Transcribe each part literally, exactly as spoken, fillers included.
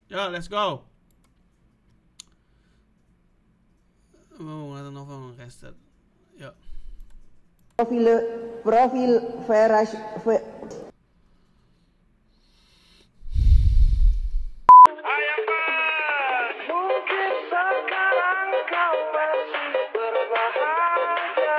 Yo, let's go. Mau ngeliatin novel nge-caster. Yo. Profil profil Verash Ve Mungkin sekarang kau masih berbahagia.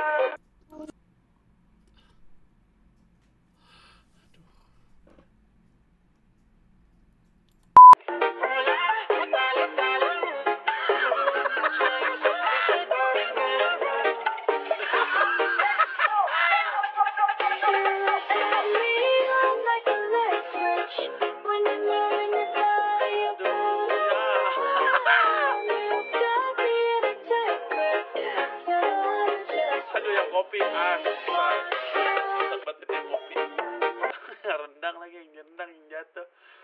Aduh, yang kopi asal sempat gede kopi. Rendang lagi, yang rendang yang jatuh.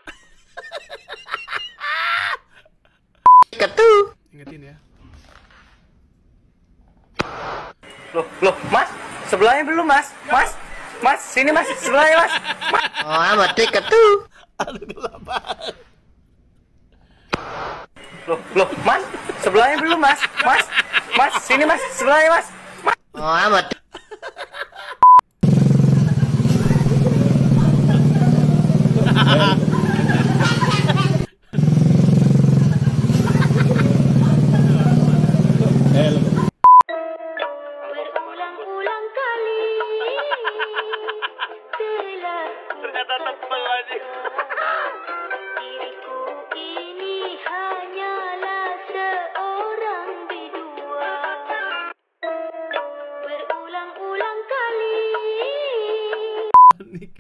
Ketuh. Ingetin ya. Loh, loh, Mas, sebelahnya belum, Mas. Mas, Mas, sini Mas, sebelahnya Mas. Mas. Oh, mati ketuh. Aduh, gelap banget. Loh, loh, Mas, sebelahnya belum, Mas. Mas, Mas, sini Mas, sebelahnya Mas. Mas. Oh, mati. Berulang-ulang kali telah Ternyata tebel aja. diriku ini hanyalah seorang bidua. Berulang-ulang kali Panik.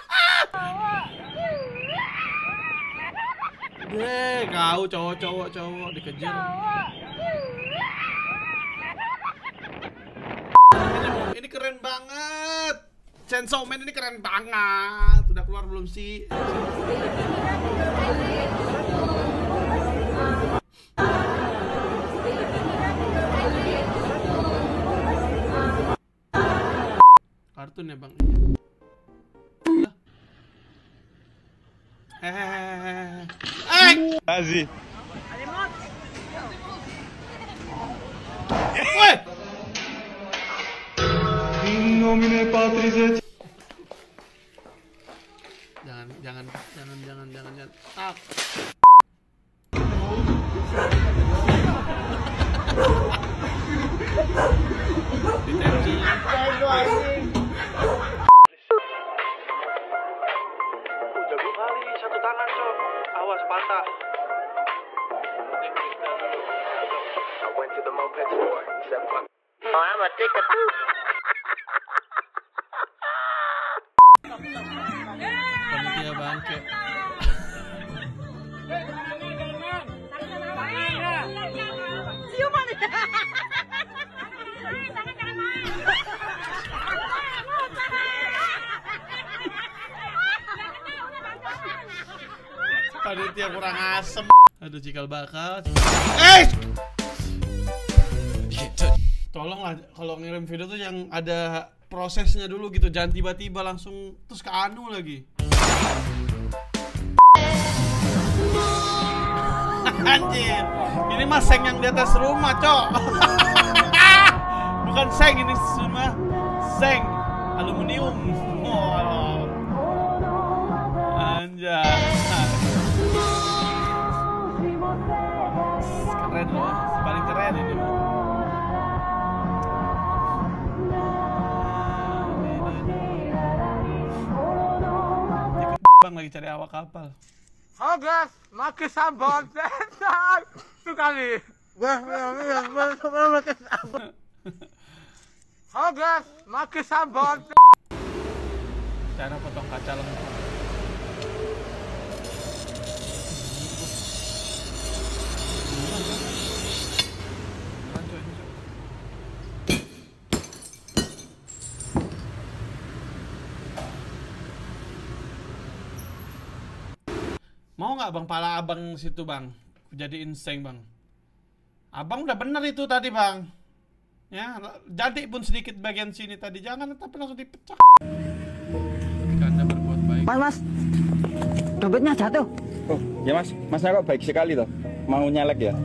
Deh, kau cowok-cowok cowok dikejar. Ini keren banget. Chainsaw Man ini keren banget. Udah keluar belum sih? Kartun ya bang. Lah. Hehehe. Eh. Aziz. Woi. In nomine Patris et Jangan, jangan, jangan, jangan, jangan, jangan. Stop. Detensi. Jago kali, satu tangan, Cok. Awas patah. Oh, mati ketuh. Panitia bangke. Panitia kurang asem. Aduh, cikal bakal. Eh! Tolonglah kalau ngirim video tuh yang ada prosesnya dulu gitu, jangan tiba-tiba langsung terus ke anu lagi. Anjir, ini mah seng yang di atas rumah, Cok. Bukan seng, ini semua seng aluminium. Oh. Anjay. Keren loh, paling keren ini mah. Bang lagi cari awak kapal. Oh guys, makin sabon setan tuh kali. Wah, makin sabon. Oh guys, makin sabon. Cara potong kaca lengkap. Mau nggak bang pala abang situ bang? Jadiin seng bang. Abang udah bener itu tadi bang. Ya, jadi pun sedikit bagian sini tadi jangan tapi langsung dipecah. Ketika Anda berbuat baik Mas, mas, dompetnya jatuh. Oh, ya mas, masnya kok baik sekali toh. Mau nyalek ya?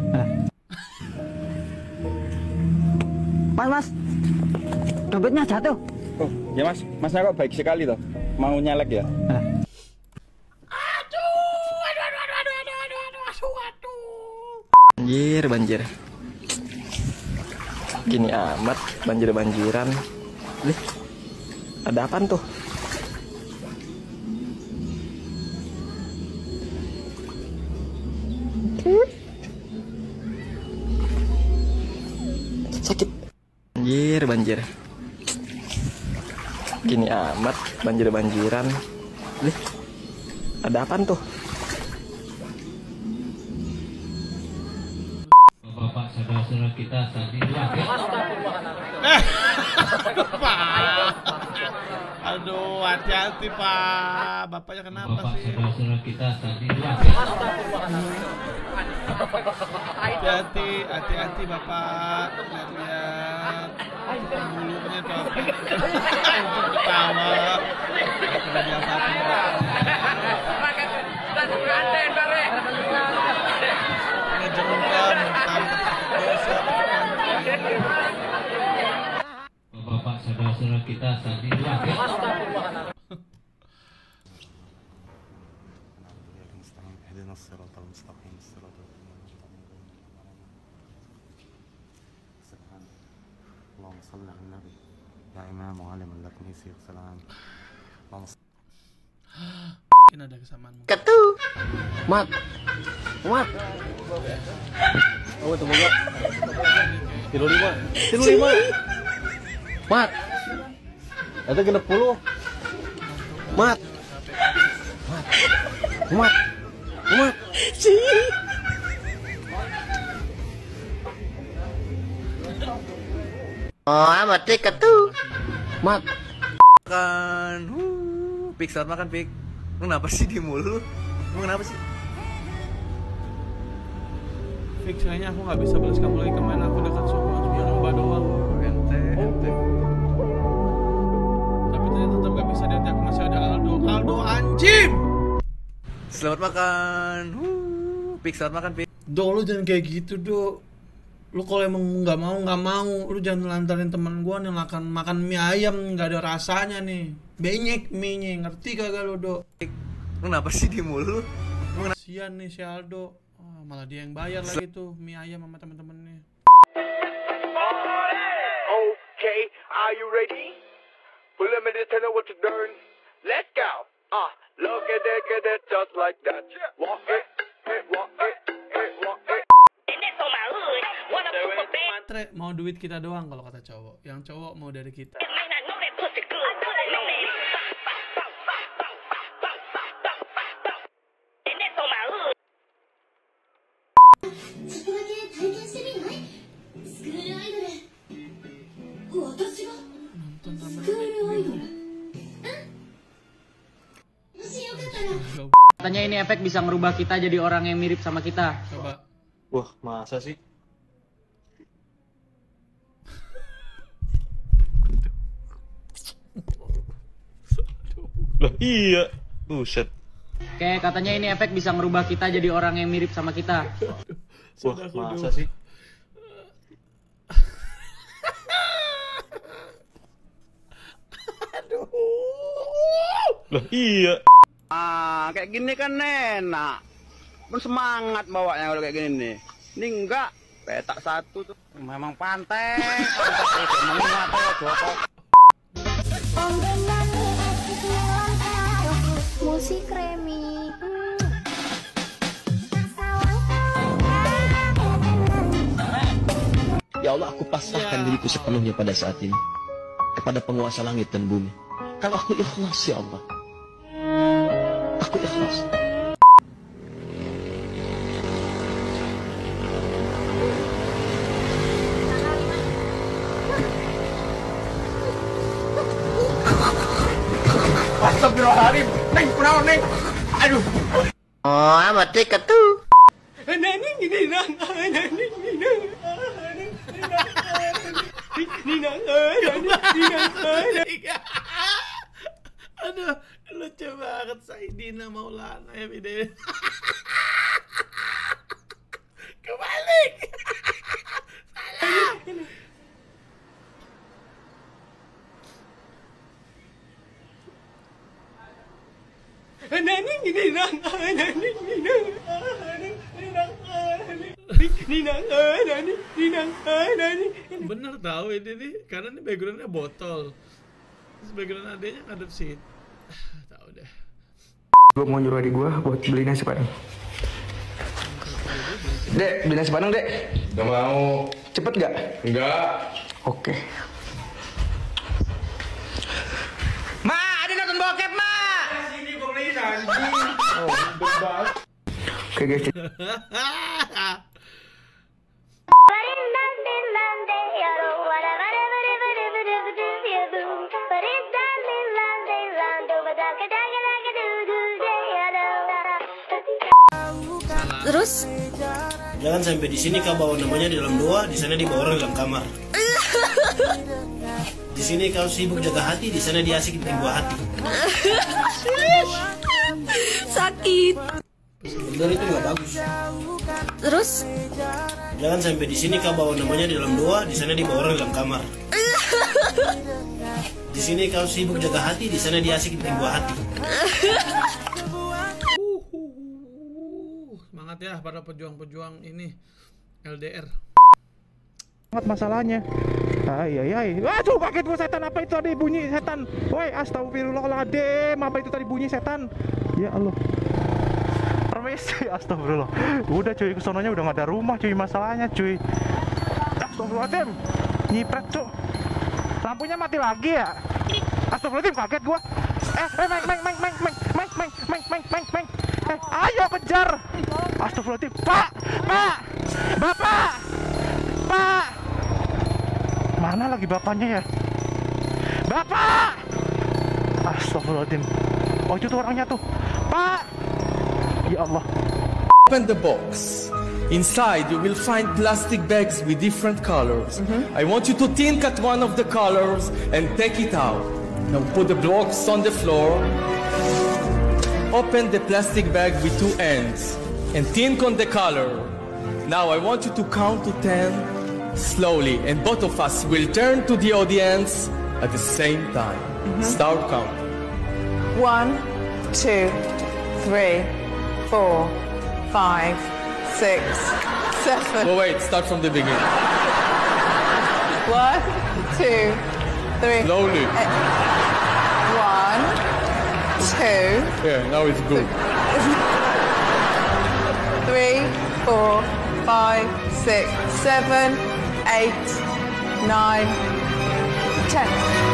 Mas, mas, dompetnya jatuh. Oh, ya mas, masnya kok baik sekali toh. Mau nyalek ya? Banjir, banjir. Gini amat, banjir-banjiran. Lih, ada apaan tuh? Sakit. Banjir, banjir. Gini amat, banjir-banjiran. Lih, ada apaan tuh? Bapak saudara-saudara kita saat ini. Eh, Pak. Aduh, hati-hati Pak. Bapaknya kenapa Bapak sih? saudara-saudara kita saat ini. Hati-hati, hati-hati Bapak. Lihat-lihat. Mulutnya tuh apa? Untuk ketawa. Udah diapa-apain ngejengkel, Bapak saudara-saudara kita saat ini. Mungkin ada kesamaan. Ketuh. Mat, mat. Oh, tunggu gak? Kilo lima, kilo lima. Mat, itu genep puluh. Mat, mat, mat, mat. Oh, amat deh ketuh. Mat. Makan, huh, pik saat makan pik. Lu kenapa sih di mulut? Lu kenapa sih? Fix, kayaknya aku nggak bisa balas kamu lagi kemana. Aku dekat semua cuma nyoba doang. Ente, ente. Tapi ternyata tetap nggak bisa. Nanti aku masih ada Aldo. Aldo anjing. Selamat makan, huh, pik saat makan pik. Do, lu jangan kayak gitu, Do. Lu kalau emang nggak mau nggak mau, lu jangan lantarin teman gua nih makan makan mie ayam nggak ada rasanya nih. Benyek mie-nya, ngerti kagak lu, Do? Lu kenapa sih di mulut? Kasian nih si Aldo. Oh, malah dia yang bayar lagi tuh mie ayam sama temen-temennya. Okay, are you ready? Well, let me just tell you what you're doing. Let's go. Ah, look at that, get that, just like that. Walk it, it, walk it, it, walk it. Matre mau duit kita doang kalau kata cowok. Yang cowok mau dari kita. Katanya ini efek bisa ngerubah kita jadi orang yang mirip sama kita. Coba. Wah, masa sih? Loh, iya. Buset. Kayak katanya ini efek bisa ngerubah kita jadi orang yang mirip sama kita. Wah, masa sih? Aduh. Loh, iya. Ah, kayak gini kan enak. Bersemangat bawanya kalau kayak gini nih. Ini enggak, petak satu tuh. Memang pantai. Musik Remi. Ya Allah, aku pasrahkan diriku sepenuhnya pada saat ini kepada penguasa langit dan bumi. Kalau aku ikhlas, ya Allah, aku ikhlas. Astagfirullahaladzim, Neng, kenapa Neng? Aduh. Oh, amat deh ketuh. Aduh, lucu banget Mana ya videonya? Kebalik. Salah. Bener tahu ini nih, karena ini backgroundnya botol. Terus background adanya ngadep sini. Ah, tahu deh. Gue mau nyuruh adik gue buat beli nasi padang. Dek, beli nasi padang, Dek. Gak mau. Cepet gak? Enggak. Oke. Ma, ada nonton bokep, Ma. Sini gue beliin anjing. Oh, ribet banget. Oke, guys. Terus? Jangan sampai di sini kau bawa namanya di dalam doa, di sana dibawa orang dalam kamar. Di sini kau sibuk jaga hati, di sana dia asik bikin buah hati. Sakit. Bener itu nggak bagus. Terus? Jangan sampai di sini kau bawa namanya di dalam doa, di sana dibawa orang dalam kamar. Di sini kau sibuk jaga hati, di sana dia asik bikin buah hati. Semangat ya para pejuang-pejuang ini L D R. Banget masalahnya. Ay ay ay. Aduh, kaget gua setan, apa itu tadi bunyi setan? Woi, astagfirullahaladzim, apa itu tadi bunyi setan? Ya Allah. Permisi, astagfirullah. Udah cuy, kesononya udah gak ada rumah cuy, masalahnya cuy. Astagfirullahaladzim. Nyipret cuy. Lampunya mati lagi ya? Astagfirullahaladzim, kaget gua. Eh, eh, meng, meng, meng, meng, meng, meng, meng, meng, meng, meng, meng. Eh, ayo kejar. Astagfirullahaladzim. Pak, Pak, Bapak, Pak. Mana lagi bapaknya ya? Bapak. Astagfirullahaladzim. Oh, itu tuh orangnya tuh. Pak. Ya Allah. Open the box. Inside you will find plastic bags with different colors. I want you to think at one of the colors and take it out. Now put the blocks on the floor. Open the plastic bag with two ends and think on the color. Now I want you to count to ten slowly, and both of us will turn to the audience at the same time. Start count. One, two, three, four, five, six, seven. Oh wait, start from the beginning. One, two, three. Slowly. Eight. One, two. Yeah, now it's good. Three, four, five, six, seven, eight, nine, ten.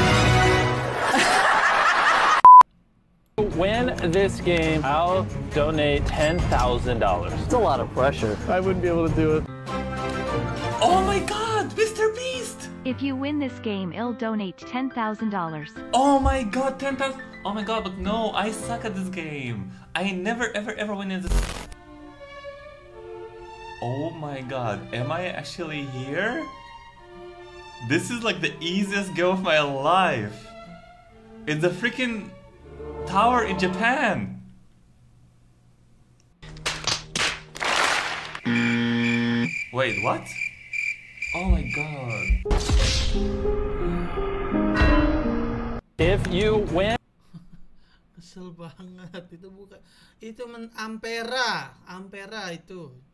Win this game, I'll donate ten thousand dollars. It's a lot of pressure. I wouldn't be able to do it. Oh my god, Mister Beast! If you win this game, I'll donate ten thousand dollars. Oh my god, ten thousand! Oh my god, but no, I suck at this game. I never ever ever win in this. Oh my god, am I actually here? This is like the easiest game of my life. It's a freaking tower in Japan. Wait, what? Oh my god. If you win. Kesel banget, itu bukan, itu men Ampera, Ampera itu.